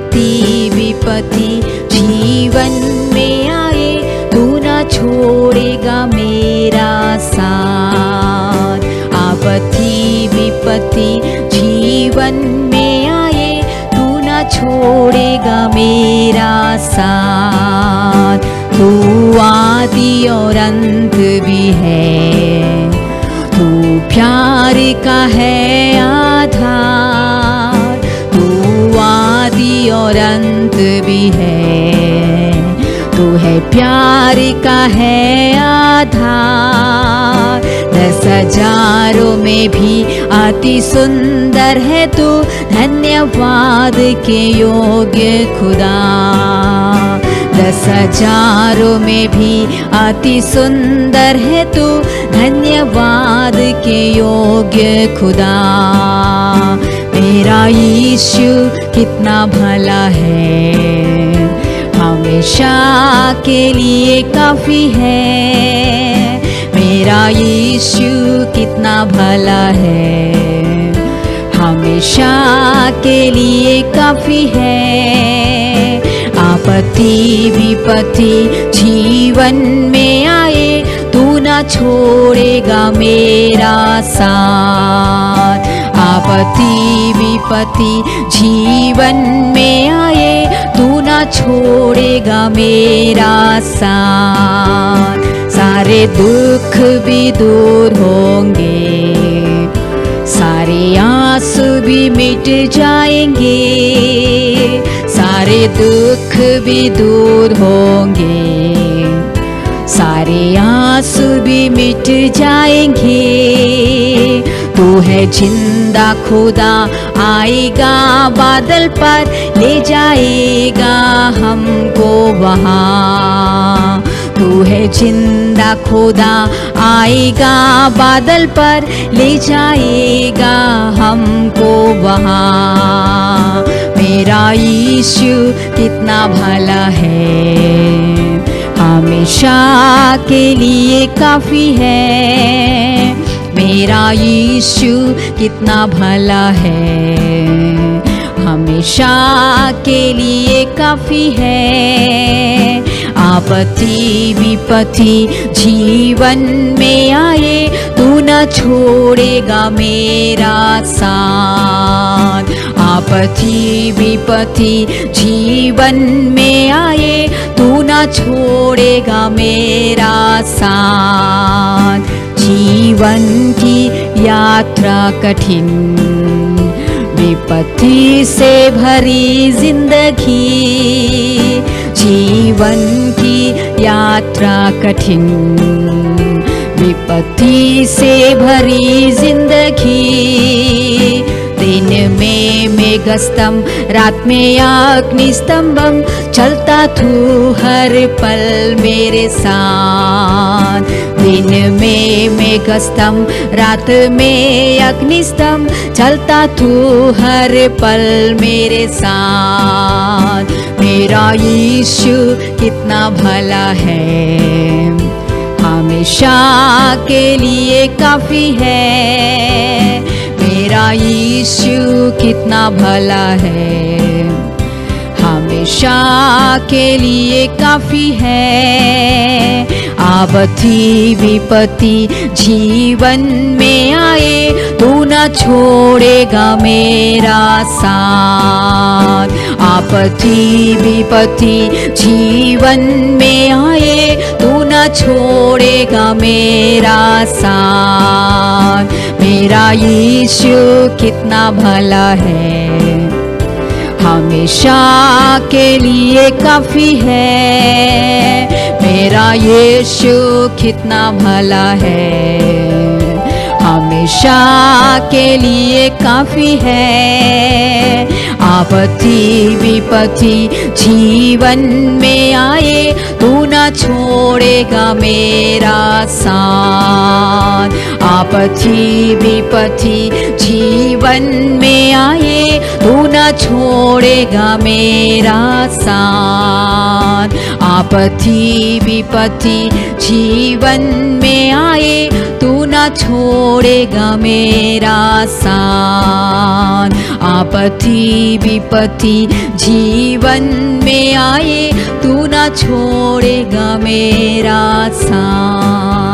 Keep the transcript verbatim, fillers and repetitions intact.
आपत्ति विपत्ति जीवन में आए तू न छोड़ेगा मेरा साथ। आपत्ति विपत्ति जीवन में आए तू न छोड़ेगा मेरा साथ। तू आदि और अंत भी है, तू प्यार का है आधार। तू आदि और अंत भी है, तू है प्यार का है आधार। दस हजारों में भी अति सुंदर है तू, धन्यवाद के योग्य खुदा। दस हजारों में भी अति सुंदर है तू, धन्यवाद के योग्य खुदा। मेरा यीशु कितना भला है, हमेशा के लिए काफी है। मेरा यीशु कितना भला है, हमेशा के लिए काफी है। आपत्ति विपत्ति जीवन में आए तू न छोड़ेगा मेरा साथ। आपत्ति विपत्ति जीवन में आए तू न छोड़ेगा मेरा साथ। सारे दुख भी दूर होंगे, सारे आंसू भी मिट जाएंगे। सारे दुख भी दूर होंगे, सारे आंसू भी मिट जाएंगे। तू है जिंदा खुदा, आएगा बादल पर, ले जाएगा हमको वहाँ। तू है जिंदा खुदा, आएगा बादल पर, ले जाएगा हमको वहाँ। मेरा यीशु कितना भला है, हमेशा के लिए काफी है। मेरा यीशु कितना भला है, हमेशा के लिए काफी है। आपत्ति विपत्ति जीवन में आए तू न छोड़ेगा मेरा साथ। आपत्ति विपत्ति जीवन में आए तू न छोड़ेगा मेरा साथ। जीवन की यात्रा कठिन, विपत्ति से भरी जिंदगी। जीवन की यात्रा कठिन, विपत्ति से भरी जिंदगी। दिन में मेघस्तंभ, रात में अग्निस्तंभम, चलता तू हर पल मेरे साथ। दिन में मेघस्तंभ, रात में अग्निस्तंभ, चलता तू हर पल मेरे साथ। मेरा यीशु कितना भला है, हमेशा के लिए काफी है। मेरा यीशु कितना भला है, हमेशा के लिए काफी है। आपत्ति विपत्ति जीवन में आए तू न छोड़ेगा मेरा साथ। आपत्ति विपत्ति जीवन में आए तू न छोड़ेगा मेरा साथ। मेरा यीशु कितना भला है, हमेशा के लिए काफी है। मेरा यीशु कितना भला है, हमेशा के लिए काफी है। आपत्ति विपत्ति जीवन में आए तू न छोड़ेगा मेरा साथ। आपत्ति विपत्ति जीवन में आए तू न छोड़ेगा मेरा साथ। आपत्ति विपत्ति जीवन में आए तू ना छोड़ेगा मेरा साथ। आपत्ति विपत्ति जीवन में आए, तू ना छोड़ेगा मेरा साथ।